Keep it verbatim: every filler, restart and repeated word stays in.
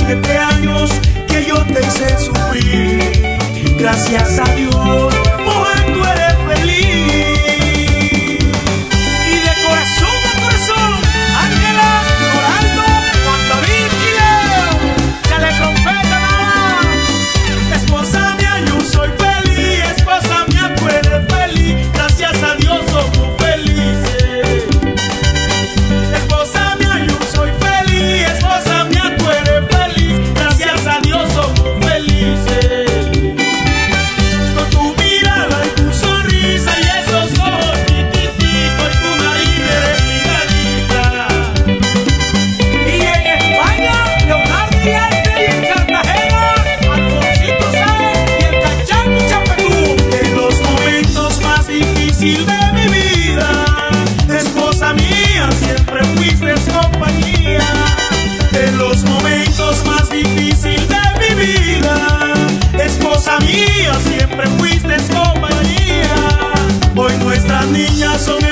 siete años que yo te hice sufrir. Gracias a Dios, mujer, tú eres feliz. Y de corazón a corazón, Ángela, Doraldo, Juan David y Leo, se le trompeta nada. Esposa mía, yo soy feliz. Esposa mía, tú eres feliz. Gracias a Dios somos felices. Esposa mía, yo soy feliz. Esposa mía, tú eres feliz. Gracias a Dios somos felices. Con tu mirada y tu sonrisa y esos ojos chiquititos y tu nariz eres mi gatita. Y en España, Leonardo y Arte, y en Cartagena, Alfonsito Sáenz, y en Cachán y Chapetú. En los momentos más difíciles de mi vida, esposa mía, siempre fuiste compañía. En los momentos más difíciles de mi vida, esposa mía, siempre fuiste compañía. Hoy nuestras niñas son